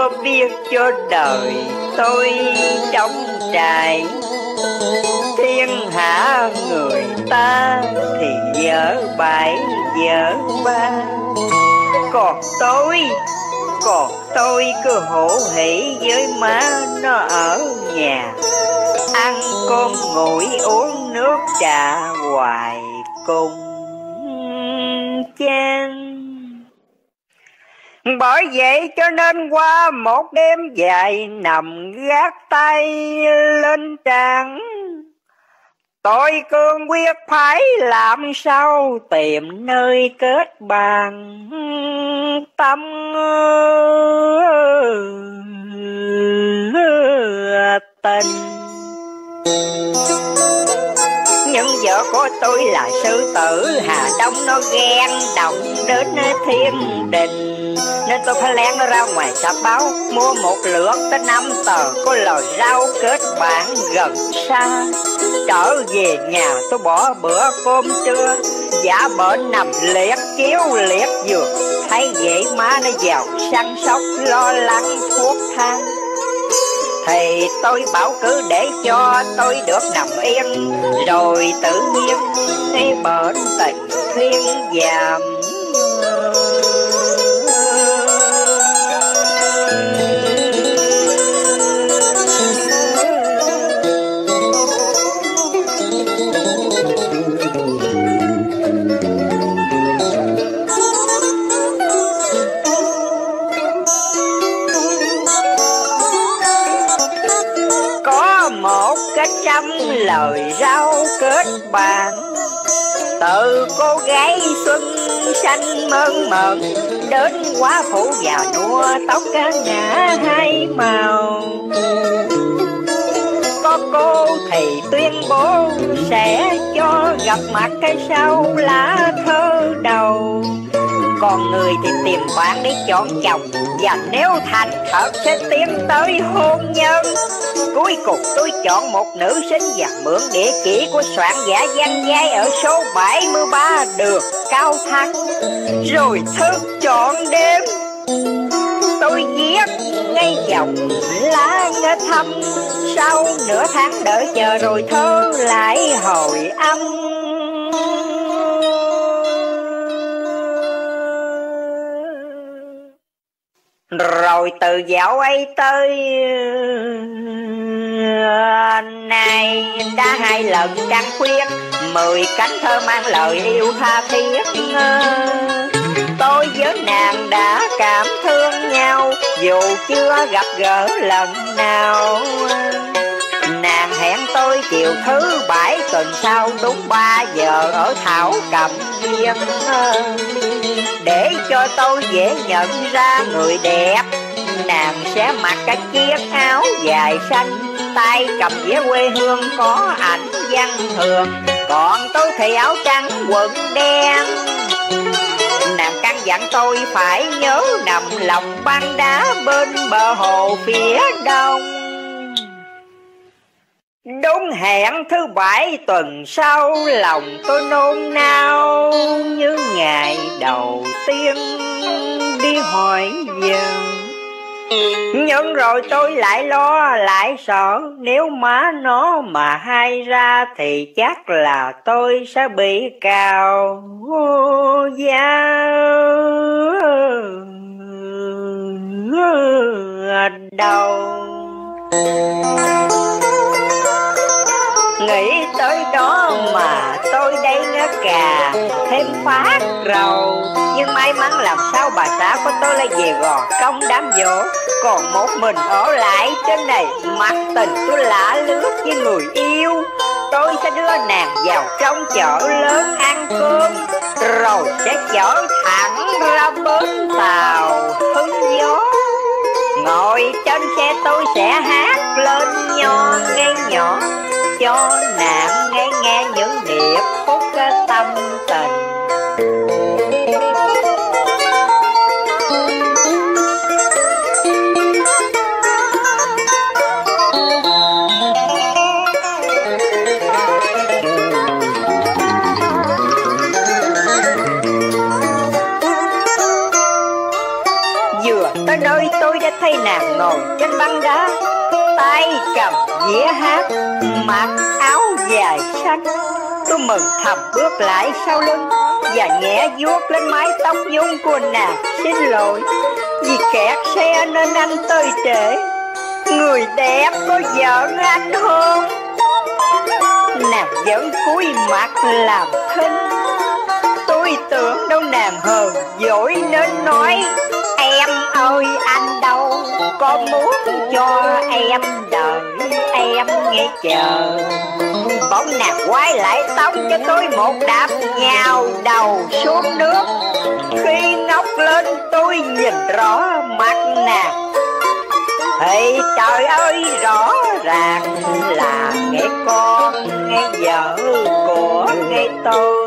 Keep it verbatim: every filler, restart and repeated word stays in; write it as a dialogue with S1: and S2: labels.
S1: cho biết cho đời tôi trong trại. Thiên hạ người ta thì dở bãi dở ba, còn tôi, còn tôi cứ hổ hỉ với má nó ở nhà, ăn cơm nguội uống nước trà hoài cùng chan. Bởi vậy cho nên qua một đêm dài nằm gác tay lên trán, tôi cương quyết phải làm sao tìm nơi kết bàn tâm tình. Nhưng vợ của tôi là sư tử Hà Đông, nó ghen động đến thiên đình, nên tôi phải lén nó ra ngoài sạp báo mua một lượt tới năm tờ có lời rau kết bạn gần xa. Trở về nhà tôi bỏ bữa cơm trưa, giả bệnh nằm liệt chiếu liệt giường, thấy vậy má nó vào săn sóc lo lắng thuốc thang. Thì tôi bảo cứ để cho tôi được nằm yên, rồi tự nhiên cái bệnh tình thiên giảm. Trăm lời rau kết bạn, từ cô gái xuân xanh mơn mờn đến quá phụ già nua tóc cá ngã hai màu. Có cô thì tuyên bố sẽ cho gặp mặt cái sau lá thơ đầu, còn người thì tìm bạn để chọn chồng, và nếu thành thật sẽ tiến tới hôn nhân. Cuối cùng tôi chọn một nữ sinh và mượn địa chỉ của soạn giả văn giai ở số bảy mươi ba đường Cao Thắng. Rồi thức trọn đêm tôi viết ngay dòng lá nghe thăm, sau nửa tháng đợi chờ rồi thơ lại hồi âm. Rồi từ dạo ấy tới nay đã hai lần trăng khuyết, mười cánh thơ mang lời yêu tha thiết. Tôi với nàng đã cảm thương nhau dù chưa gặp gỡ lần nào. Nàng hẹn tôi chiều thứ bảy tuần sau đúng ba giờ ở Thảo Cầm Viên, để cho tôi dễ nhận ra người đẹp. Nàng sẽ mặc cái chiếc áo dài xanh, tay cầm dĩa quê hương có ảnh văn thường, còn tôi thì áo trắng quần đen. Nàng căn dặn tôi phải nhớ nằm lòng băng đá bên bờ hồ phía đông. Đúng hẹn thứ bảy tuần sau, lòng tôi nôn nao như ngày đầu tiên đi hỏi giờ. Nhưng rồi tôi lại lo lại sợ, nếu má nó mà hay ra thì chắc là tôi sẽ bị cào đầu. Nghĩ tới đó mà tôi đây ngớ cà thêm phát rầu. Nhưng may mắn làm sao bà xã của tôi lại về Gò Công đám dỗ, còn một mình ở lại trên này. Mặt tình tôi lạ lướt với người yêu, tôi sẽ đưa nàng vào trong chợ lớn ăn cơm, rồi sẽ chở thẳng ra bến tàu Hưng Gió. Ngồi trên xe tôi sẽ hát lên nho ngay nhỏ, cho nàng nghe nghe những điệp khúc tâm tình. Vừa tới nơi tôi đã thấy thấy nàng ngồi trên băng đá, tay cầm dĩa hát, mặc áo dài xanh. Tôi mừng thầm bước lại sau lưng và nhẹ vuốt lên mái tóc nhung của nàng. Xin lỗi vì kẹt xe nên anh tới trễ, người đẹp có giận anh không? Nàng vẫn cúi mặt làm thinh. Tôi tưởng đâu nàng hờn dỗi nên nói: em ơi anh đâu có muốn cho em đợi em nghe chờ. Bỗng nàng quay lại tóc cho tôi một đạp nhào đầu xuống nước. Khi ngóc lên tôi nhìn rõ mặt nàng thì trời ơi rõ ràng là nghe con nghe vợ của nghe tôi.